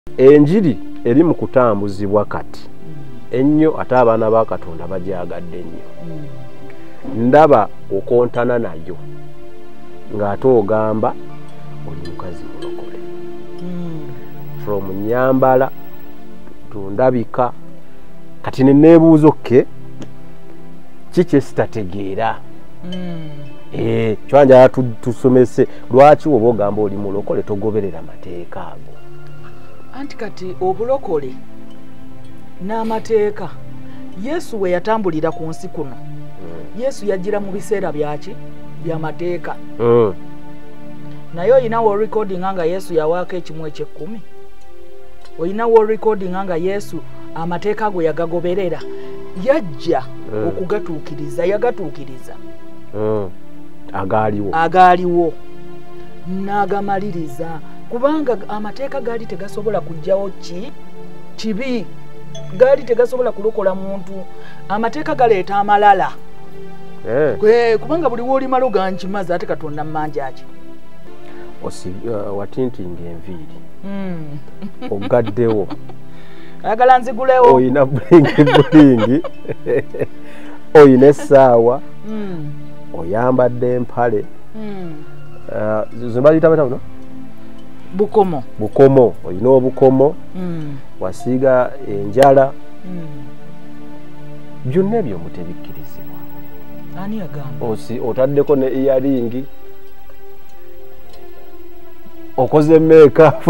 enjiri eri mu kutambuzibwa kati ennyo ate abaana ba Katonda bagyagadde nnyo. Ndaba okontana nayo ng'ate ogamba oli mukazi mulokole. From nyambala tundabika kati neneebuuzo ke kiki sitategeera. Kyanja tusomese lwaki oba ogamba oli mulokole togoberera mateeka ago. Anti kati obulokole n'amateeka Yesu we yatambulira ku nsi kuno. Yesu yajira mu biseera byaki by'amateeka. Naye oyinawo recording nga Yesu yawaako ekimu eky'ekkumi. Oyinawo recording nga Yesu amateeka ago yagagoberera. Yajja okugatuukiriza, yagatuukiriza. Agaaliwo n'agamaliriza kubanga amateeka gaali tegasobola kujjawo kibi, gaali tegasobola kulokola muntu. Amateeka galeeta amalala. Kubanga buli w'olimala ogankimaze ate Katonda mmanja ki. Watintinga enviiri ogaddewo ayagala nzigulewo. Oyina bulingi oyina essaawa oyambadde empale zimbalita batabuno bukomo oyina obukomo wasiiga enjala byonna ebyo mutebikkirizibwa. Ani agamba? Otaddeko ne eyaringi okoze makeup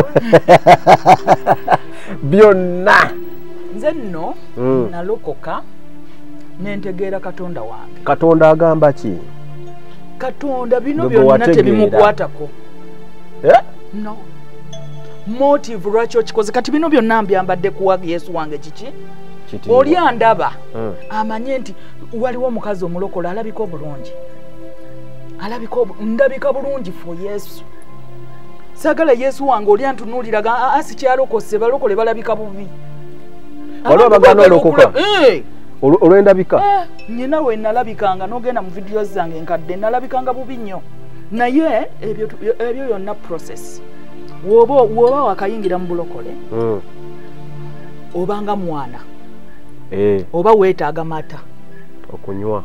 byonna. Nze nno nalokoka nentegeera Katonda wange. Katonda agamba ki? Katonda bino byonna tebimukwatako. No. Motive lwaki okikoze kati bino byonna mbyambadde kuwa Yesu wange kiki? Oli andaba amanye nti waliwo omukazi omulokole alabika obulungi. Ndabika bulungi for Yesu. Sagala Yesu wange oli antunuuliraga asikyalokose balokole balabika bubi. Waliwo abaganda olokoka olwendabika. Nyina we nalabikanga n'ogenda mu videos zange enkadde nalabikanga bubi nnyo. Naye ebyo yonna process. Woba wakayingira mu bulokole obanga mwana oba weetaaga mata okunywa.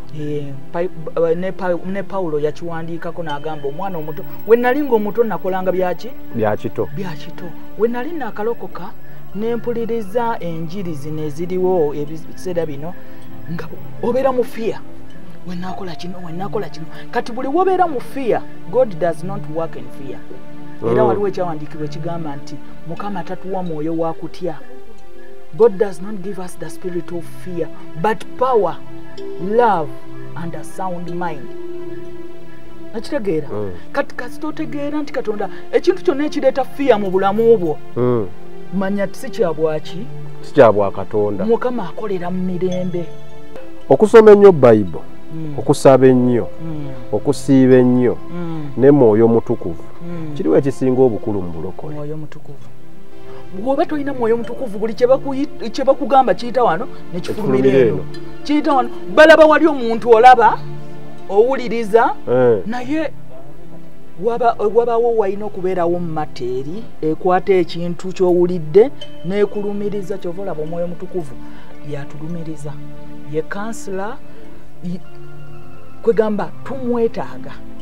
Ne Paulo yakiwandiikako n'agamba omwana omuto we nali ng'omuto nakolanga byakito. We nali nakalokoka nempuliriza enjiri zino eziriwo ebiseera bino nga obeera mu fear. Wenakola kino kati buli wobeera mu fear, God does not work in fear. Era waliwo ekyawandiikibwa ekigamba nti Mukama tatuwa mwoyo wa kutya. God does not give us the spirit of fear, but power, love, and a sound mind. Nakitegeera. Kati kasitotegeera nti Katonda ekintu kyonna ekireeta fear mu bulamu bwo manya si kyabwaki, si kyabwa Katonda. Mukama akolera mu mirembe. Okusoma ennyo Bayibuli, okusaba ennyo, okusiiba ennyo ne mwoyo mutukuvu kiriwo ekisinga obukulu mu bulokole. Mwoyo mutukuvu bw'oba tolina mwoyo mutukuvu buli kye bakugamba kiyita wano nekifulumira eno kiyita wano. Balaba wali omuntu olaba owuliriza naye wabawo walina okubeerawo mu mateeri ekwata ekintu ky'owulidde n'ekulumiriza. Kyova olaba omwoyo mutukuvu yatulumiriza, ye kansula kwegamba tumwetaaga.